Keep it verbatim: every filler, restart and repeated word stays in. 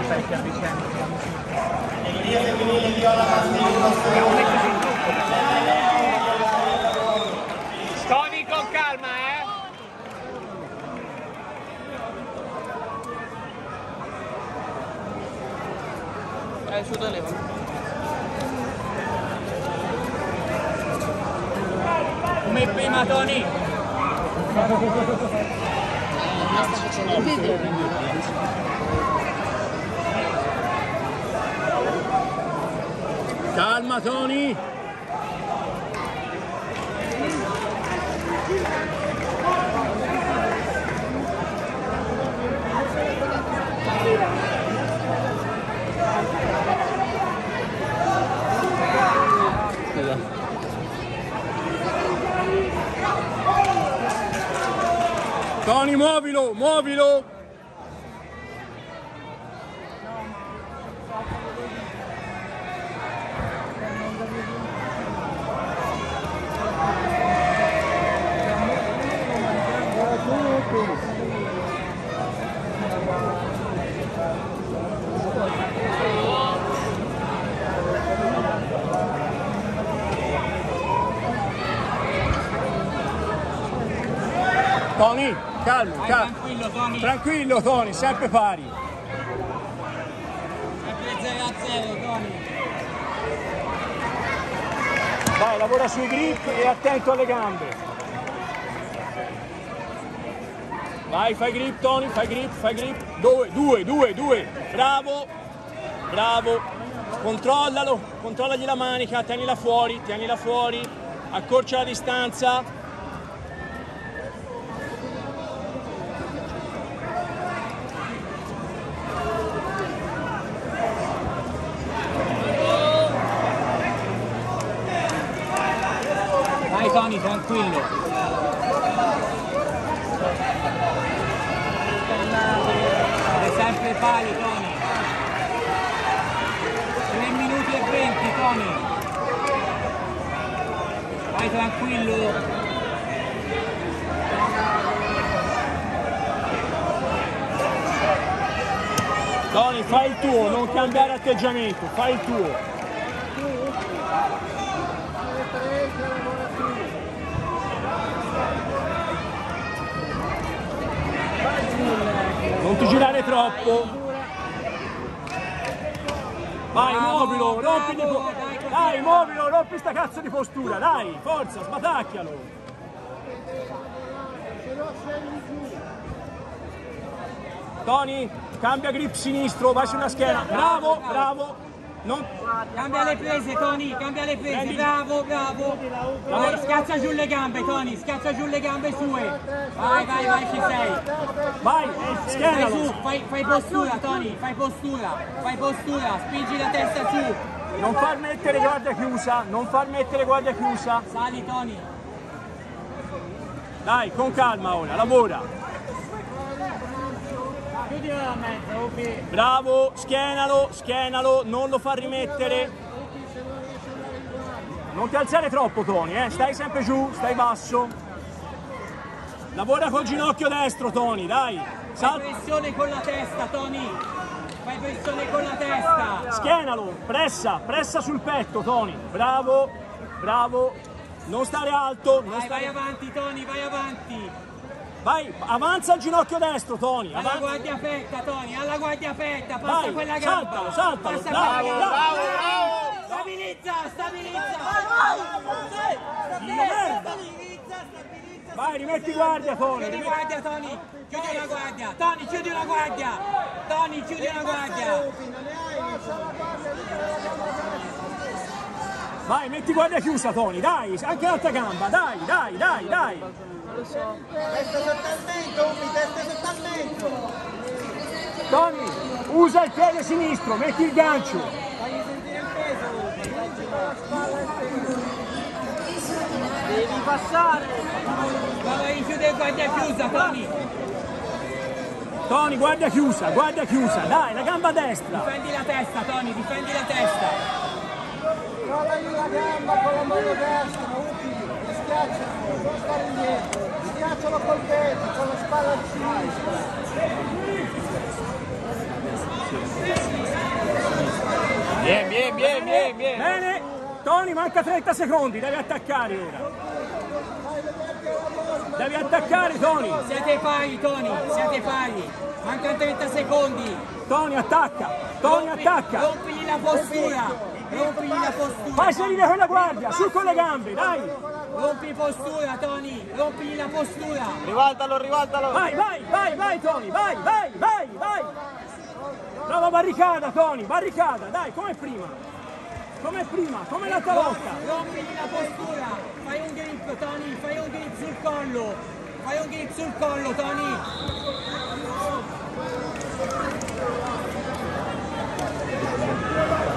aspetti a vicenda. Categoria femminile viola Tony con calma, eh! Eh, su da leva. Come prima, Tony! Non sta facendo il video. Calma, Tony! Tony, muovilo, muovilo! Tony, calmo, calmo. Tranquillo, Tony. Tranquillo, Tony, sempre pari. Sempre zero a zero, Tony. Vai, lavora sui grip e attento alle gambe. Vai, fai grip, Tony, fai grip, fai grip. Due, due, due, due. Bravo, bravo. Controllalo, controllagli la manica, tienila fuori, tienila fuori. Accorcia la distanza. Vai Tony, tranquillo. È sempre pari, Tony. tre minuti e venti, Tony. Vai tranquillo. Tony, fai il tuo, non cambiare atteggiamento, fai il tuo. Non ti girare troppo. Vai, bravo, muovilo, rompi di po- dai, dai, muovilo, rompi sta cazzo di postura, dai, forza, sbatacchialo. Tony, cambia grip sinistro, vai sulla schiena. Bravo, bravo. Non... Cambia le prese, Tony, cambia le prese, Prendi. bravo, bravo. Vai, schiaccia giù le gambe, Tony, schiaccia giù le gambe sue. Vai, vai, vai, ci sei. Vai, Stai schienalo. su, fai, fai postura, Tony, fai postura, fai postura, spingi la testa su. Non far mettere guardia chiusa, non far mettere guardia chiusa. Sali, Tony. Dai, con calma ora, lavora. Bravo, schienalo, schienalo, non lo far rimettere. Non ti alzare troppo, Tony, eh? Stai sempre giù, stai basso. Lavora col ginocchio destro, Tony, dai. Fai pressione con la testa, Tony. Fai pressione con la testa. Schienalo, pressa, pressa sul petto, Tony. Bravo, bravo. Non stare alto. Non Vai, stare... vai avanti, Tony, vai avanti. Vai, avanza il ginocchio destro, Tony. Alla guardia aperta, Tony, alla guardia aperta. Passa Vai, quella gamba. saltalo, saltalo. Passa Bravo, quella gamba. bravo, bravo. Stabilizza, stabilizza. Di merda. Vai, rimetti guardia, Tony. Chiudi guardia, Tony. Chiudi una guardia. Tony, chiudi una guardia. Tony, chiudi una guardia. Vai, metti guardia chiusa, Tony, dai, anche l'altra gamba, dai, dai, dai, dai. Testa sotto al mento, Umi, testa sotto al mento. Tony, usa il piede sinistro, metti il gancio. Fagli sentire il peso. Devi passare. Vai, chiudi guardia chiusa, Tony. Tony, guardia chiusa, guardia chiusa, dai, la gamba destra. Difendi la testa, Tony, difendi la testa. Trollagli la gamba con la mano destra, utili, e schiaccialo, non stare indietro. Schiaccialo col petto, con la spalla di sinistra. Bien, bien, bien, bien, bien. Bene, Tony, manca trenta secondi, devi attaccare ora. Devi attaccare, Tony. Siete pari, Tony, siete pari. Mancano trenta secondi. Tony, attacca. Tony, Rompi, attacca. Rompigli la postura. Rompigli la postura. Fai salire quella guardia, su con le gambe, dai. Rompi postura, Tony. Rompigli la postura. Ribaltalo, ribaltalo. Vai, vai, vai, vai, Tony, vai, vai, vai, vai. Brava barricata, Tony, barricata, dai, come prima. Come prima, come l'altra volta. Rompigli la postura. Fai un grip, Tony, fai un grip sul collo. Fai un grip sul collo, Tony. Thank you.